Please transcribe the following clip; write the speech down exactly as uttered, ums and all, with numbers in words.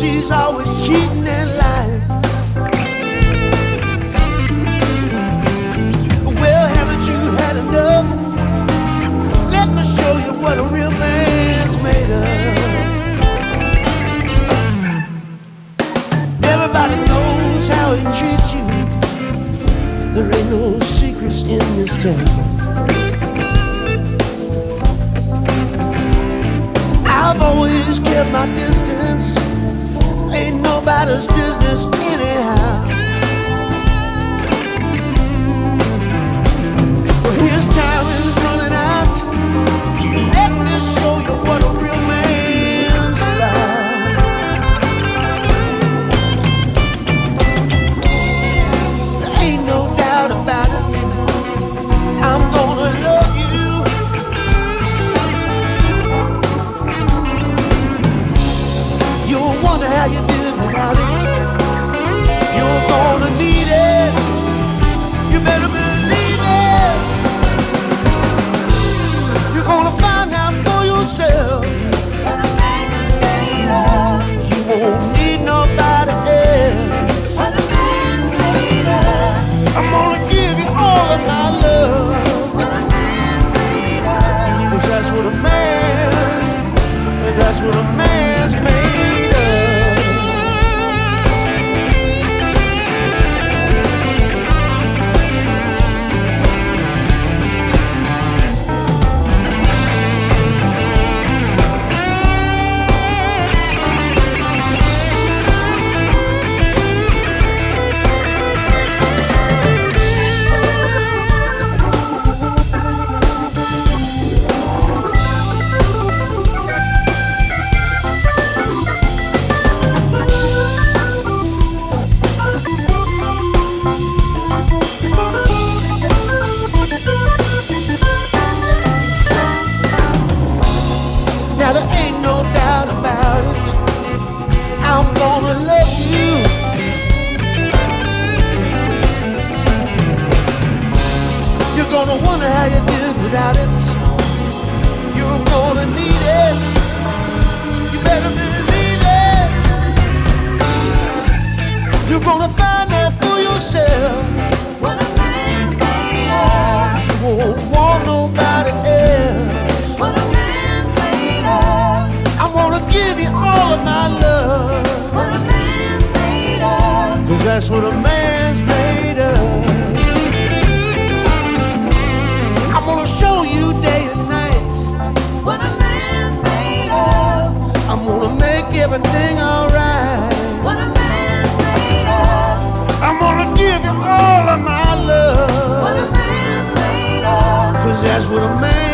She's always cheating and lying. Well, haven't you had enough? Let me show you what a real man's made of. Everybody knows how he treats you. There ain't no secrets in this town. I've always kept my distance. Ain't nobody's business anyhow. Well, his time is running out. Let me show you what a real man's about. There ain't no doubt about it. I'm gonna love you. You'll wonder how you did without it. You're gonna need it. You better believe it. You're gonna find out for yourself. What a man's made of. You won't need nobody else. What a man's made of. I'm gonna give you all of my love. What a man's made of. 'Cause that's what a man, that's what a man's made of. Now there ain't no doubt about it. I'm gonna love you. You're gonna wonder how you did without it. You're gonna need it. You better believe it. You're gonna find out for yourself. What a man's made of. You won't want nobody else. What a man's made of. I'm gonna give you all of my love. What a man's made of. 'Cause that's what a man's made of. I'm gonna show you day and night. What a man's made of. I'm gonna make everything alright. What a man's made of. I'm gonna give you all of my love. What a man's made of. 'Cause that's what a man